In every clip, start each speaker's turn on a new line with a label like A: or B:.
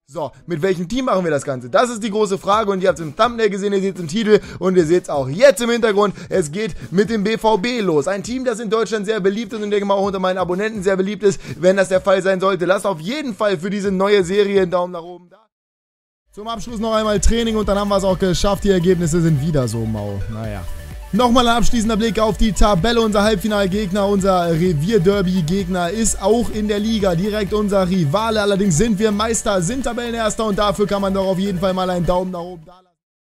A: So, mit welchem Team machen wir das Ganze? Das ist die große Frage und ihr habt es im Thumbnail gesehen, ihr seht es im Titel und ihr seht es auch jetzt im Hintergrund. Es geht mit dem BVB los. Ein Team, das in Deutschland sehr beliebt ist und denke mal auch unter meinen Abonnenten sehr beliebt ist. Wenn das der Fall sein sollte, lasst auf jeden Fall für diese neue Serie einen Daumen nach oben da. Zum Abschluss noch einmal Training und dann haben wir es auch geschafft. Die Ergebnisse sind wieder so mau. Naja. Nochmal ein abschließender Blick auf die Tabelle. Unser Halbfinalgegner, unser Revierderby-Gegner ist auch in der Liga direkt unser Rivale. Allerdings sind wir Meister, sind Tabellenerster und dafür kann man doch auf jeden Fall mal einen Daumen nach oben da lassen.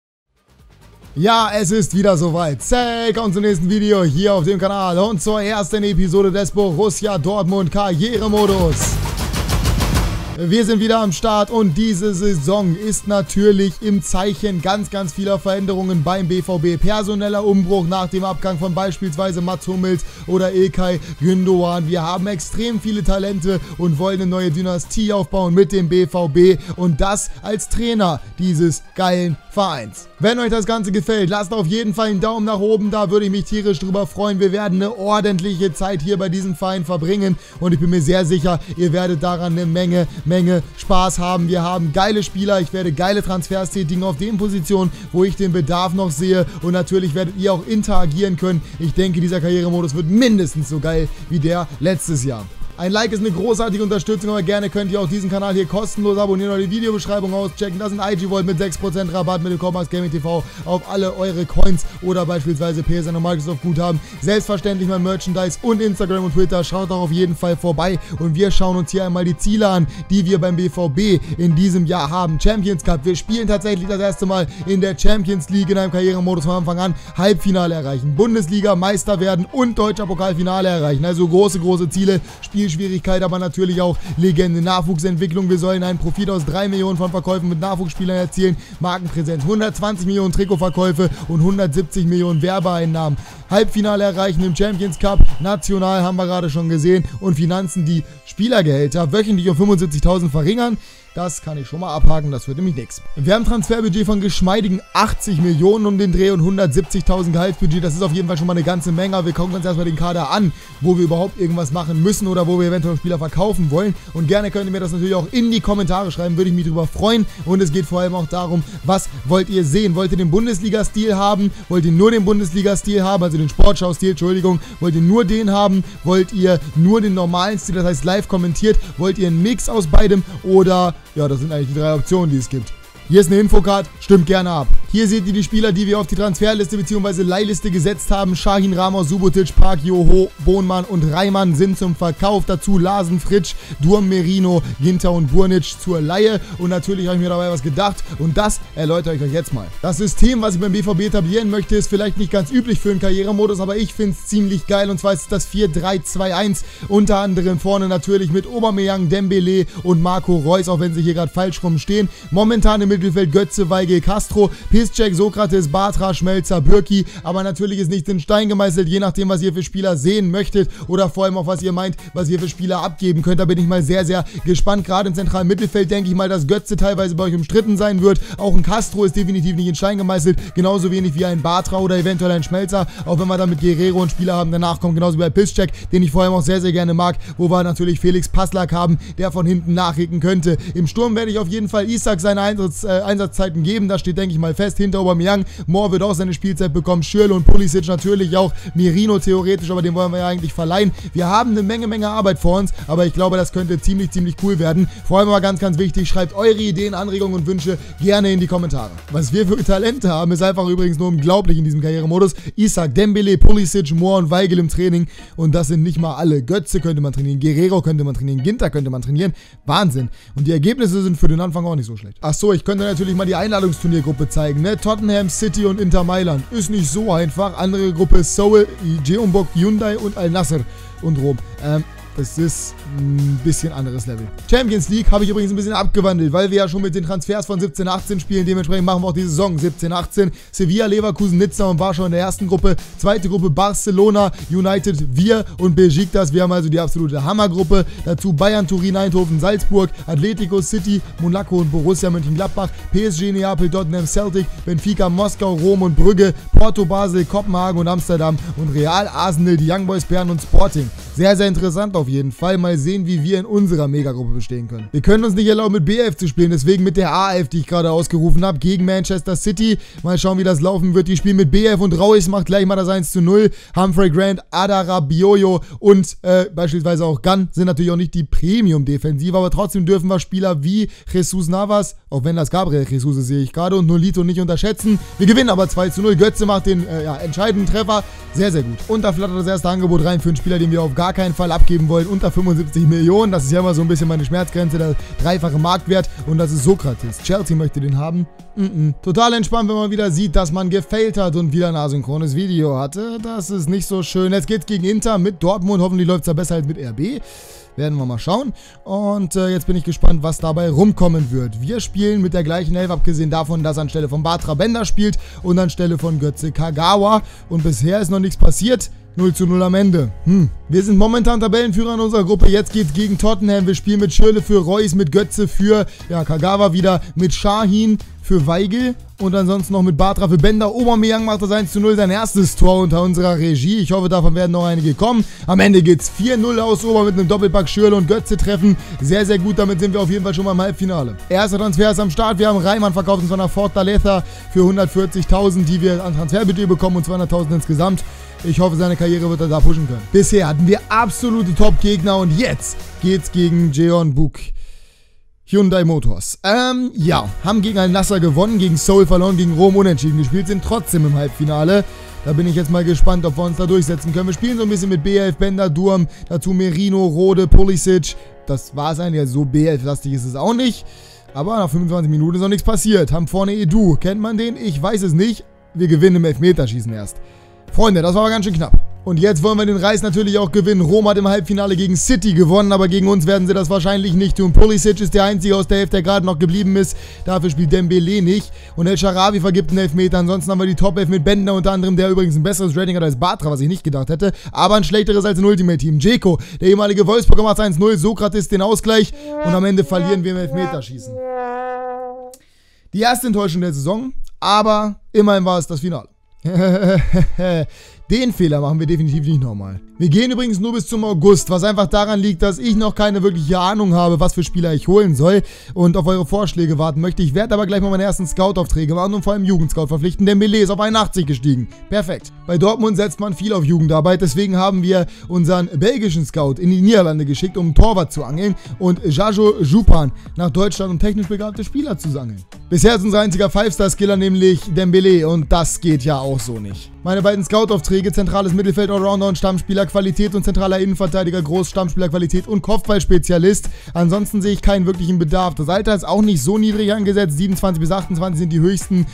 A: Ja, es ist wieder soweit. Willkommen zum nächsten Video hier auf dem Kanal und zur ersten Episode des Borussia Dortmund Karrieremodus. Wir sind wieder am Start und diese Saison ist natürlich im Zeichen ganz vieler Veränderungen beim BVB. Personeller Umbruch nach dem Abgang von beispielsweise Mats Hummels oder İlkay Gündoğan. Wir haben extrem viele Talente und wollen eine neue Dynastie aufbauen mit dem BVB und das als Trainer dieses geilen Vereins. Wenn euch das Ganze gefällt, lasst auf jeden Fall einen Daumen nach oben da, würde ich mich tierisch drüber freuen. Wir werden eine ordentliche Zeit hier bei diesem Verein verbringen und ich bin mir sehr sicher, ihr werdet daran eine Menge Spaß haben. Wir haben geile Spieler, ich werde geile Transfers tätigen auf den Positionen, wo ich den Bedarf noch sehe und natürlich werdet ihr auch interagieren können. Ich denke, dieser Karrieremodus wird mindestens so geil wie der letztes Jahr. Ein Like ist eine großartige Unterstützung, aber gerne könnt ihr auch diesen Kanal hier kostenlos abonnieren oder die Videobeschreibung auschecken. Das sind IG-Volt mit 6% Rabatt mit dem Code MaxGamingTV auf alle eure Coins oder beispielsweise PSN und Microsoft Guthaben. Selbstverständlich mein Merchandise und Instagram und Twitter. Schaut auch auf jeden Fall vorbei und wir schauen uns hier einmal die Ziele an, die wir beim BVB in diesem Jahr haben. Champions Cup. Wir spielen tatsächlich das erste Mal in der Champions League in einem Karrieremodus von Anfang an. Halbfinale erreichen, Bundesliga, Meister werden und deutscher Pokalfinale erreichen. Also große Ziele. Spielschwierigkeit, aber natürlich auch Legende. Nachwuchsentwicklung. Wir sollen einen Profit aus 3 Millionen von Verkäufen mit Nachwuchsspielern erzielen. Markenpräsenz. 120 Millionen Trikotverkäufe und 170 Millionen Werbeeinnahmen. Halbfinale erreichen im Champions Cup. National haben wir gerade schon gesehen. Und Finanzen, die Spielergehälter wöchentlich um 75.000 verringern. Das kann ich schon mal abhaken, das wird nämlich nichts. Wir haben ein Transferbudget von geschmeidigen 80 Millionen um den Dreh und 170.000 Gehaltsbudget. Das ist auf jeden Fall schon mal eine ganze Menge. Wir gucken uns erstmal den Kader an, wo wir überhaupt irgendwas machen müssen oder wo wir eventuell Spieler verkaufen wollen. Und gerne könnt ihr mir das natürlich auch in die Kommentare schreiben, würde ich mich drüber freuen. Und es geht vor allem auch darum, was wollt ihr sehen? Wollt ihr den Bundesliga-Stil haben? Wollt ihr nur den Bundesliga-Stil haben, also den Sportschau-Stil, Entschuldigung? Wollt ihr nur den haben? Wollt ihr nur den normalen Stil, das heißt live kommentiert? Wollt ihr einen Mix aus beidem oder... Ja, das sind eigentlich die 3 Optionen, die es gibt. Hier ist eine Infocard, stimmt gerne ab. Hier seht ihr die Spieler, die wir auf die Transferliste bzw. Leihliste gesetzt haben. Şahin, Ramos, Subotic, Park, Joho, Bohnmann und Reimann sind zum Verkauf. Dazu Larsen, Fritsch, Durm, Merino, Ginter und Burnic zur Leihe. Und natürlich habe ich mir dabei was gedacht und das erläutere ich euch jetzt mal. Das System, was ich beim BVB etablieren möchte, ist vielleicht nicht ganz üblich für einen Karrieremodus, aber ich finde es ziemlich geil und zwar ist es das 4-3-2-1. Unter anderem vorne natürlich mit Aubameyang, Dembele und Marco Reus, auch wenn sie hier gerade falsch rumstehen. Momentan im Mittelfeld Götze, Weigl, Castro, Piszczek, Sokrates, Bartra, Schmelzer, Bürki, aber natürlich ist nicht in Stein gemeißelt, je nachdem, was ihr für Spieler sehen möchtet oder vor allem auch, was ihr meint, was ihr für Spieler abgeben könnt. Da bin ich mal sehr gespannt. Gerade im zentralen Mittelfeld denke ich mal, dass Götze teilweise bei euch umstritten sein wird. Auch ein Castro ist definitiv nicht in Stein gemeißelt, genauso wenig wie ein Bartra oder eventuell ein Schmelzer, auch wenn wir dann mit Guerrero einen Spieler haben. Danach kommt genauso wie bei Piszczek, den ich vor allem auch sehr gerne mag, wo wir natürlich Felix Passlack haben, der von hinten nachrücken könnte. Im Sturm werde ich auf jeden Fall Isak seine Einsatzzeiten geben, das steht, denke ich mal, fest. Hinter Aubameyang, Moore wird auch seine Spielzeit bekommen, Schürrle und Pulisic natürlich auch, Merino theoretisch, aber den wollen wir ja eigentlich verleihen. Wir haben eine Menge Arbeit vor uns, aber ich glaube, das könnte ziemlich cool werden. Vor allem aber ganz wichtig, schreibt eure Ideen, Anregungen und Wünsche gerne in die Kommentare. Was wir für Talente haben, ist einfach übrigens nur unglaublich in diesem Karrieremodus. Isak, Dembele, Pulisic, Moore und Weigl im Training und das sind nicht mal alle. Götze könnte man trainieren, Guerrero könnte man trainieren, Ginter könnte man trainieren. Wahnsinn. Und die Ergebnisse sind für den Anfang auch nicht so schlecht. Achso, ich könnte natürlich mal die Einladungsturniergruppe zeigen, ne? Tottenham, City und Inter Mailand. Ist nicht so einfach. Andere Gruppe ist Seoul, Jeonbuk, Hyundai und Al Nassr und Rom. Das ist ein bisschen anderes Level. Champions League habe ich übrigens ein bisschen abgewandelt, weil wir ja schon mit den Transfers von 17-18 spielen. Dementsprechend machen wir auch die Saison 17-18. Sevilla, Leverkusen, Nizza und Warschau in der ersten Gruppe. Zweite Gruppe Barcelona, United, wir und Besiktas. Wir haben also die absolute Hammergruppe. Dazu Bayern, Turin, Eindhoven, Salzburg, Atletico, City, Monaco und Borussia Mönchengladbach, PSG, Neapel, Tottenham, Celtic, Benfica, Moskau, Rom und Brügge, Porto, Basel, Kopenhagen und Amsterdam und Real, Arsenal, die Young Boys, Bern und Sporting. Sehr, sehr interessant auf jeden Fall. Mal sehen, wie wir in unserer Megagruppe bestehen können. Wir können uns nicht erlauben, mit B11 zu spielen, deswegen mit der A11, die ich gerade ausgerufen habe, gegen Manchester City. Mal schauen, wie das laufen wird. Die spielen mit B11 und Reus macht gleich mal das 1:0. Humphrey Grant, Adara, Bioyo und beispielsweise auch Gunn sind natürlich auch nicht die Premium-Defensive, aber trotzdem dürfen wir Spieler wie Jesus Navas, auch wenn das Gabriel Jesus ist, sehe ich gerade, und Nolito nicht unterschätzen. Wir gewinnen aber 2:0. Götze macht den entscheidenden Treffer. Sehr, sehr gut. Und da flattert das erste Angebot rein für einen Spieler, den wir auf gar keinen Fall abgeben wollen. Unter 75 Millionen. Das ist ja immer so ein bisschen meine Schmerzgrenze, der dreifache Marktwert. Und das ist Sokrates. Chelsea möchte den haben. Total entspannt, wenn man wieder sieht, dass man gefailt hat und wieder ein asynchrones Video hatte. Das ist nicht so schön. Jetzt geht's gegen Inter mit Dortmund. Hoffentlich läuft es da besser als mit RB. Werden wir mal schauen. Und jetzt bin ich gespannt, was dabei rumkommen wird. Wir spielen mit der gleichen Elf, abgesehen davon, dass anstelle von Bartra Bender spielt und anstelle von Götze Kagawa. Und bisher ist noch nichts passiert. 0:0 am Ende. Wir sind momentan Tabellenführer in unserer Gruppe. Jetzt geht's gegen Tottenham. Wir spielen mit Schürrle für Reus, mit Götze für Kagawa wieder, mit Şahin für Weigl und ansonsten noch mit Bartra für Bender. Aubameyang macht das 1:0, sein erstes Tor unter unserer Regie. Ich hoffe, davon werden noch einige kommen. Am Ende geht's 4:0 aus Ober mit einem Doppelpack. Schürrle und Götze treffen. Sehr, sehr gut. Damit sind wir auf jeden Fall schon mal im Halbfinale. Erster Transfer ist am Start. Wir haben Reimann verkauft, und zwar nach Fortaleza für 140.000, die wir an Transferbudget bekommen, und 200.000 insgesamt. Ich hoffe, seine Karriere wird er da pushen können. Bisher hatten wir absolute Top-Gegner und jetzt geht's gegen Jeonbuk Hyundai Motors. Haben gegen Al-Nassr gewonnen, gegen Seoul verloren, gegen Rom unentschieden gespielt, sind trotzdem im Halbfinale. Da bin ich jetzt mal gespannt, ob wir uns da durchsetzen können. Wir spielen so ein bisschen mit B11, Bender, Durm, dazu Merino, Rode, Pulisic. Das war es eigentlich, also so B11-lastig ist es auch nicht. Aber nach 25 Minuten ist noch nichts passiert. Haben vorne Edu, kennt man den? Ich weiß es nicht. Wir gewinnen im Elfmeterschießen erst. Freunde, das war aber ganz schön knapp. Und jetzt wollen wir den Reis natürlich auch gewinnen. Rom hat im Halbfinale gegen City gewonnen, aber gegen uns werden sie das wahrscheinlich nicht tun. Pulisic ist der Einzige aus der Hälfte, der gerade noch geblieben ist. Dafür spielt Dembele nicht. Und El Shaarawy vergibt einen Elfmeter. Ansonsten haben wir die Top 11 mit Bender unter anderem, der übrigens ein besseres Rating hat als Bartra, was ich nicht gedacht hätte. Aber ein schlechteres als ein Ultimate-Team. Dzeko, der ehemalige Wolfsburger, macht 1:0. Sokrates den Ausgleich. Und am Ende verlieren wir im Elfmeterschießen. Die erste Enttäuschung der Saison, aber immerhin war es das Finale. Den Fehler machen wir definitiv nicht nochmal. Wir gehen übrigens nur bis zum August, was einfach daran liegt, dass ich noch keine wirkliche Ahnung habe, was für Spieler ich holen soll und auf eure Vorschläge warten möchte. Ich werde aber gleich mal meine ersten Scout-Aufträge machen und vor allem Jugendscout verpflichten. Der Dembele ist auf 81 gestiegen. Perfekt. Bei Dortmund setzt man viel auf Jugendarbeit, deswegen haben wir unseren belgischen Scout in die Niederlande geschickt, um einen Torwart zu angeln und Jajo Jupan nach Deutschland, um technisch begabte Spieler zu angeln. Bisher ist unser einziger 5-Star-Skiller nämlich Dembele und das geht ja auch so nicht. Meine beiden Scout-Aufträge, zentrales Mittelfeld, Allrounder und Stammspielerqualität und zentraler Innenverteidiger, Groß, Stammspielerqualität und Kopfballspezialist. Ansonsten sehe ich keinen wirklichen Bedarf. Das Alter ist auch nicht so niedrig angesetzt. 27 bis 28 sind die höchsten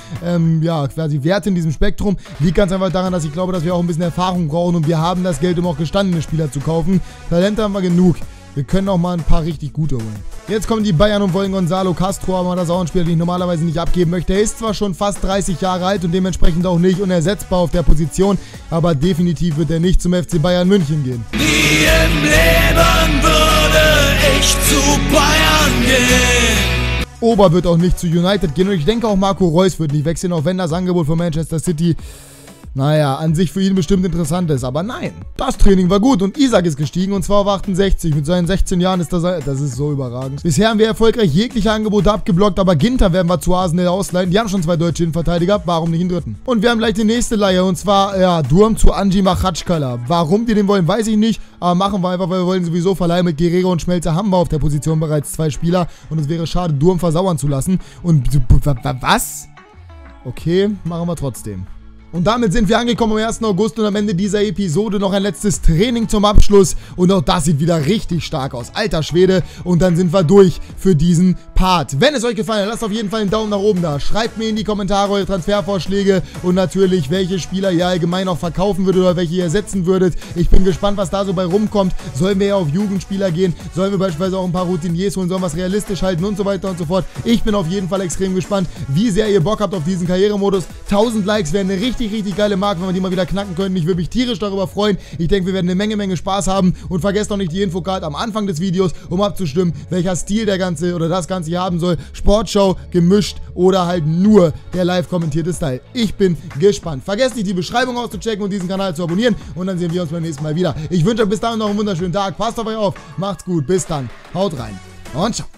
A: quasi Werte in diesem Spektrum. Liegt ganz einfach daran, dass ich glaube, dass wir auch ein bisschen Erfahrung brauchen und wir haben das Geld, um auch gestandene Spieler zu kaufen. Talente haben wir genug. Wir können auch mal ein paar richtig gute holen. Jetzt kommen die Bayern und wollen Gonzalo Castro, aber das ist auch ein Spieler, den ich normalerweise nicht abgeben möchte. Er ist zwar schon fast 30 Jahre alt und dementsprechend auch nicht unersetzbar auf der Position, aber definitiv wird er nicht zum FC Bayern München gehen.
B: Nie im Leben würde ich zu Bayern gehen.
A: Ober wird auch nicht zu United gehen und ich denke auch Marco Reus wird nicht wechseln, auch wenn das Angebot von Manchester City, naja, an sich für ihn bestimmt interessant ist, aber nein. Das Training war gut und Isak ist gestiegen und zwar auf 68. Mit seinen 16 Jahren ist das ist so überragend. Bisher haben wir erfolgreich jegliche Angebote abgeblockt, aber Ginter werden wir zu Arsenal ausleihen. Die haben schon 2 deutsche Innenverteidiger, warum nicht einen dritten? Und wir haben gleich die nächste Leihe und zwar, Durm zu Anji Machatschkala. Warum die den wollen, weiß ich nicht, aber machen wir einfach, weil wir wollen sowieso verleihen. Mit Guerrero und Schmelzer haben wir auf der Position bereits 2 Spieler und es wäre schade, Durm versauern zu lassen. Und was? Okay, machen wir trotzdem. Und damit sind wir angekommen am 1. August und am Ende dieser Episode noch ein letztes Training zum Abschluss. Und auch das sieht wieder richtig stark aus. Alter Schwede. Und dann sind wir durch für diesen Part. Wenn es euch gefallen hat, lasst auf jeden Fall einen Daumen nach oben da. Schreibt mir in die Kommentare eure Transfervorschläge und natürlich, welche Spieler ihr allgemein auch verkaufen würdet oder welche ihr ersetzen würdet. Ich bin gespannt, was da so bei rumkommt. Sollen wir ja auf Jugendspieler gehen? Sollen wir beispielsweise auch ein paar Routiniers holen? Sollen wir es realistisch halten und so weiter und so fort? Ich bin auf jeden Fall extrem gespannt, wie sehr ihr Bock habt auf diesen Karrieremodus. 1000 Likes wären eine richtig richtig, richtig geile Marken, wenn wir die mal wieder knacken können. Ich würde mich tierisch darüber freuen. Ich denke, wir werden eine Menge Spaß haben. Und vergesst auch nicht die Infocard am Anfang des Videos, um abzustimmen, welcher Stil das Ganze hier haben soll. Sportschau, gemischt oder halt nur der live kommentierte Style. Ich bin gespannt. Vergesst nicht, die Beschreibung auszuchecken und diesen Kanal zu abonnieren. Und dann sehen wir uns beim nächsten Mal wieder. Ich wünsche euch bis dahin noch einen wunderschönen Tag. Passt auf euch auf. Macht's gut. Bis dann. Haut rein. Und ciao.